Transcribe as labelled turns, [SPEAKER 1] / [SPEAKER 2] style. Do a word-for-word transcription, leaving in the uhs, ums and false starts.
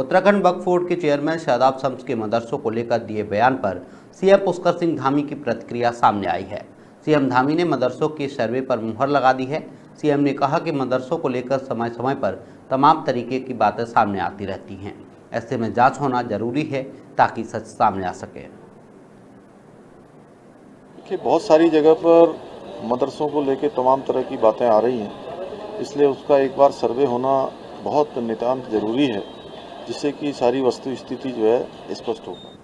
[SPEAKER 1] उत्तराखंड वक्फ बोर्ड के चेयरमैन शादाब शम्स के मदरसों को लेकर दिए बयान पर सीएम पुष्कर सिंह धामी की प्रतिक्रिया सामने आई है। सीएम धामी ने मदरसों के सर्वे पर मुहर लगा दी है। सीएम ने कहा कि मदरसों को लेकर समय समय पर तमाम तरीके की बातें सामने आती रहती हैं, ऐसे में जांच होना जरूरी है ताकि सच सामने आ सके।
[SPEAKER 2] देखिए, बहुत सारी जगह पर मदरसों को लेकर तमाम तरह की बातें आ रही हैं, इसलिए उसका एक बार सर्वे होना बहुत नितांत जरूरी है, जिससे कि सारी वस्तु स्थिति जो है स्पष्ट हो।